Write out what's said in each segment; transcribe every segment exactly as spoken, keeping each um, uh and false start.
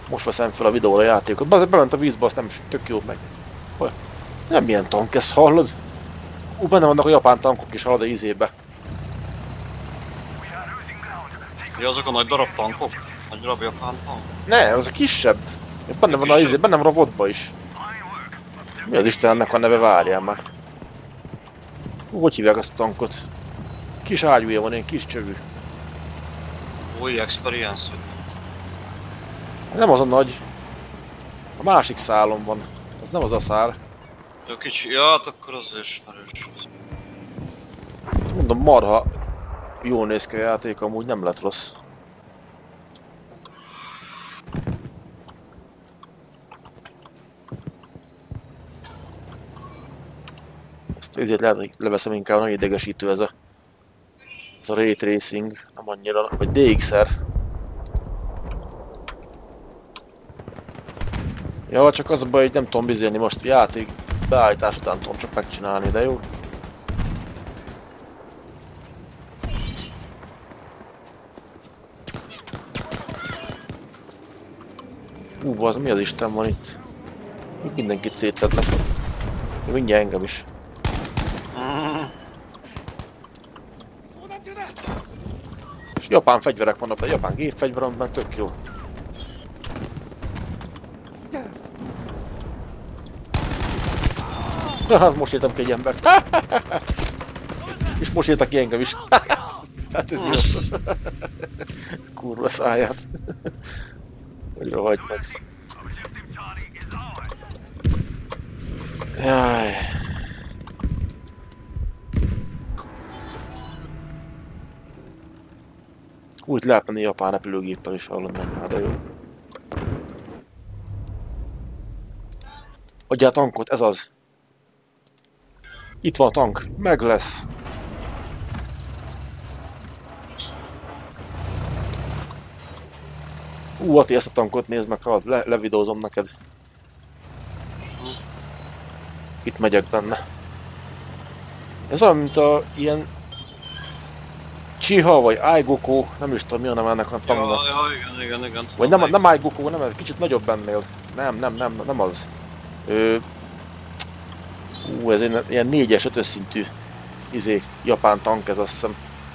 Most veszem fel a videóra a játékot. Be, bement a vízbe, azt nem is tök jó meg. Hol? Nem milyen tank ez, hallod? Ú, benne vannak a japán tankok is, hallod a izébe. Ja, azok a nagy darab tankok? Nagy darab japán tank? Ne, az a kisebb. Benne van a izé, benne van a vodba is. Mi az Istennek a neve, várjál már. Hú, hogy hívják azt a tankot? Kis ágyúja van, ilyen kis csövű. Új experience? Nem az a nagy. A másik szálon van. Az nem az a szál. Jó kicsi, ja, hát akkor az ismerős. Mondom, marha jól néz ki a játék, amúgy nem lett rossz. Ezt ezért le, leveszem inkább, nagyon idegesítő ez a, ez a Ray Tracing, nem annyira, vagy dé iksz er. Ja, csak az a baj, hogy nem tudom bizélni most játék beállítás után tudom csak megcsinálni, de jó. Ú, az mi az Isten van itt? Itt mindenkit szétszednek. Mindjárt engem is. És japán fegyverek vannak, a japán gépfegyver, amiben tök jó. Hát most értem ki egy embert. És most értek ki engem is. Hát ez jó. Kurva száját. Hogy rohagy meg. Jaj. Úgy lehet menni japán repülőgéppel is, hallod meg, hát de jó. Adjál tankot, ez az. Itt van a tank, meg lesz. Ú, Ati, ezt a tankot nézd meg, ha le, levideózom neked. Itt megyek benne. Ez olyan, mint a ilyen Chiha vagy Aigoko, nem is tudom mi a neve ennek a tanknak. Ja, ja, igen, igen, igen. Vagy nem, nem Aigoko, nem ez, kicsit nagyobb ennél. Nem, nem, nem, nem az. Ö... Ú, ez ilyen, ilyen négyes, ötös szintű izé, japán tank ez, azt hiszem.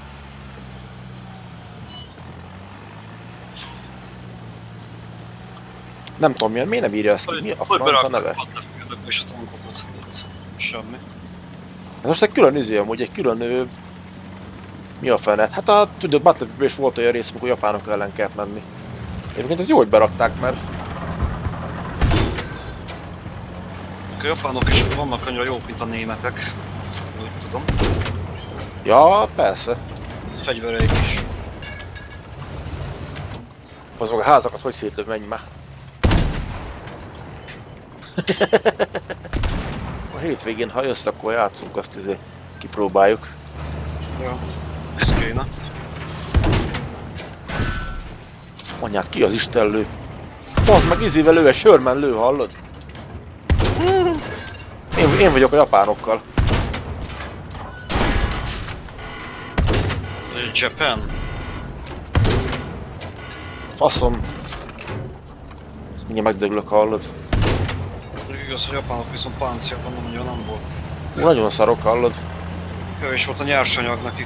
Nem tudom milyen, miért nem írja ezt ki? Mi a franc a neve? És a tankokat. Semmi. Ez most egy külön izé amúgy, egy külön... Ö... Mi a fenet? Hát a tudod, Battlefieldben is volt olyan rész, amikor japánok ellen kellett menni. Egyébként ez jó, hogy berakták, mert... A japánok is vannak annyira jók, mint a németek. Úgy tudom. Ja, persze. Fegyvereik is. Azok a házakat hogy szétlöv, menj már. A hétvégén, ha jössz, akkor játszunk, azt izé kipróbáljuk. Ja, ez kéne. Anyát, ki az Isten lő? Bazd meg, izével lő, egy Sherman lő, hallod? Én, én vagyok a japánokkal. Japan. Faszom. Ezt mindjárt megdöglök, hallod? Igaz, hogy japánok viszont páncélban nem annyira nem volt. Ú, nagyon szarok, hallod? Kevés volt a nyersanyag nekik.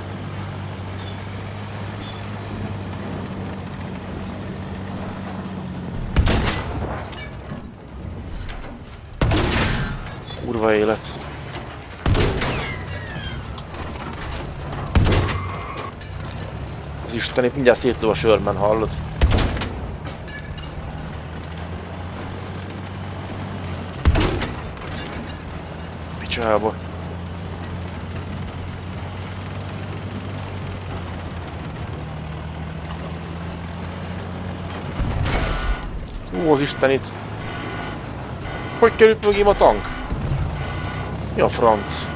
Kurva élet. Az Isten, itt mindjárt szétlő a Sherman, hallod? Picsába. Ó, az Isten itt. Hogy került mögém a tank? Mi a franc?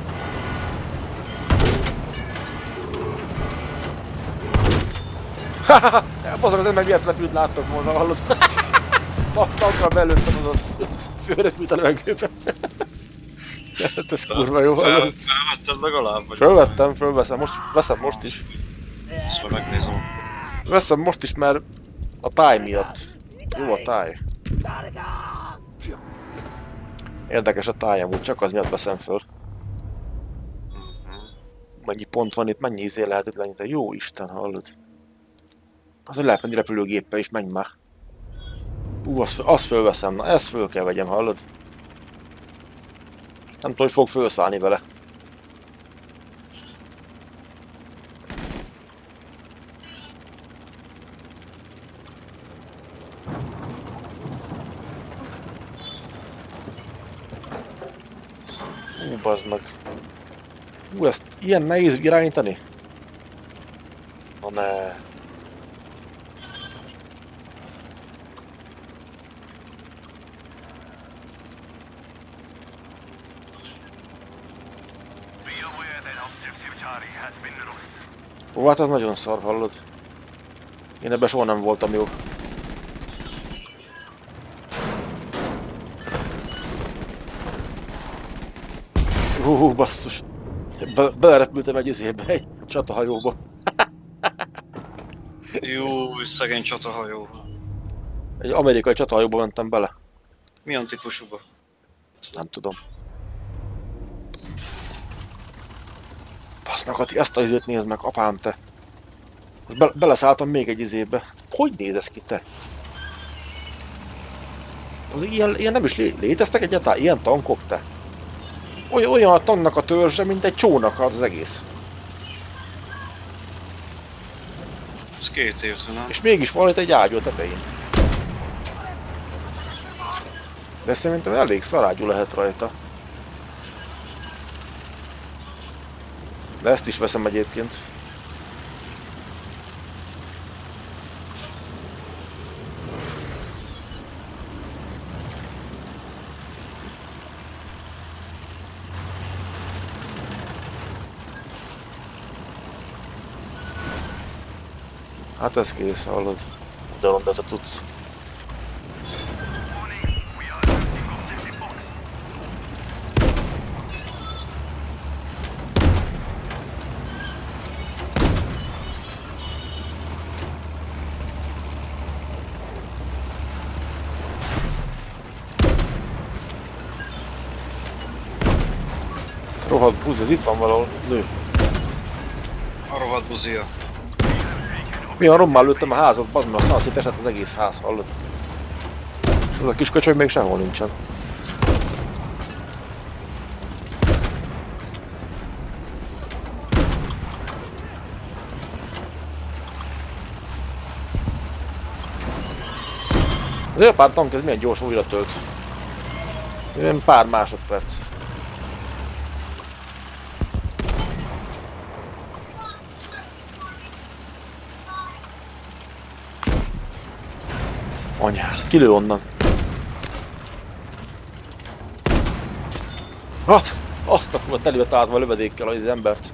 Hahaha! Bazog, az ember miért repült, láttad volna, hallod? Tankra belőttem, az fölrepült a levegőbe. Hát ez kurva jó, hallod? Felvetted legalább? Vagy Fölvettem, fölveszem, most veszem most is. ezt majd megnézem. Veszem most is, mert a táj miatt. Jó a táj. Érdekes a táj amúgy, csak az miatt veszem föl. Mennyi pont van itt, mennyi izé lehet itt lenni, jó Isten, hallod. Az, hogy lehet menni repülőgéppel is, menj már. Ú, azt, azt fölveszem, na ezt föl kell vegyem, hallod. Nem tudom, hogy fog felszállni vele. Ú, bazd meg. Ú, ezt ilyen nehéz irányítani? Na ne. Ó, hát ez nagyon szar, hallod. Én ebben soha nem voltam jó. Hú, basszus. Be belerepültem egy izébe, egy csatahajóba. Jó, szegény csatahajó. Egy amerikai csatahajóba mentem bele. Milyen típusúba? Nem tudom. Basz meg, Ati, ezt az izét nézd meg, apám te. Be beleszálltam még egy izébe. Hogy néz ez ki, te? Az ilyen, ilyen nem is lé léteztek egyáltalán ilyen tankok, te? Olyan, olyan a tanknak a törzse, mint egy csónak az egész. Ez két értő, nem? És mégis van itt egy ágyú a tetején. De szerintem elég szarágyú lehet rajta. De ezt is veszem egyébként. Hát ez kész, hallod. De van, ez a tudsz. Rohadt buzi, ez itt van valahol, nő. A rohadt buzia. Milyen rommá lőttem a házat, bazd meg, a szanszét esett az egész ház, hallod? És az a kis köcsög még sehol nincsen. Az japán tank, ez milyen gyors újra tölt. Ilyen pár másodperc. Anyád, kilő onnan. Hát, azt a kurva telibe táltva a lövedékkel az embert.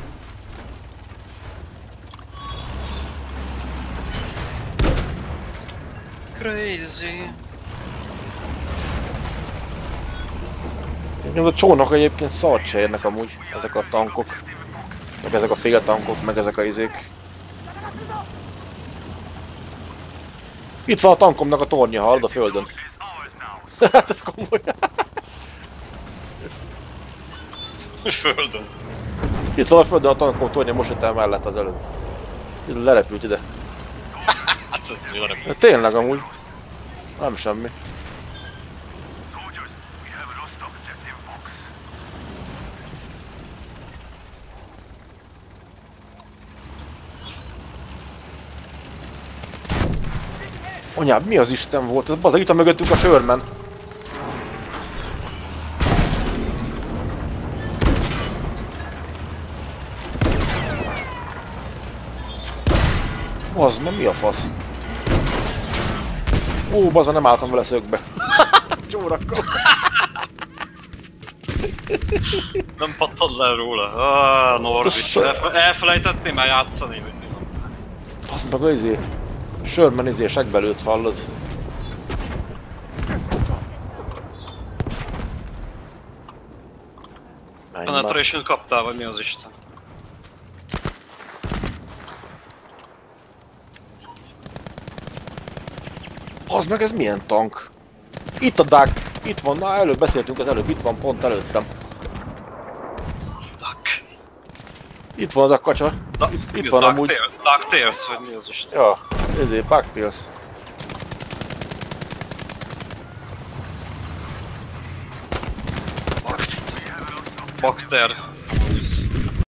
Crazy. A csónak egyébként szart se érnek amúgy, ezek a tankok. Meg ezek a féltankok, meg ezek a izék. Itt van a tankomnak a tornya, hallod, a földön. Hát ez komoly. Földön. Itt van a földön a tankom tornya, most jött el mellett az előbb. Lerepült ide. Hát ez jó repült. De tényleg amúgy. Nem semmi. Anyád, mi az Isten volt? Ez bazeg, itt a mögöttünk a Sherman. Az, ma mi a fasz? Ó, bazza, nem álltam vele szögbe. Csórakkal. Nem pattad le róla. Ah, Norvich. Elfe elfelejtettél már játszani. Az meg az izé. Sherman izé segbelőt, hallod? Penetration kaptál, vagy mi az Isten? Az meg ez milyen tank? Itt a Duck! Itt van, na előbb beszéltünk az előbb, itt van pont előttem. Duck. Itt van az a kacsa. Da Itt, itt van amúgy. DuckTales, vagy mi az Isten? Ja, ezért Bucktails. Bakter.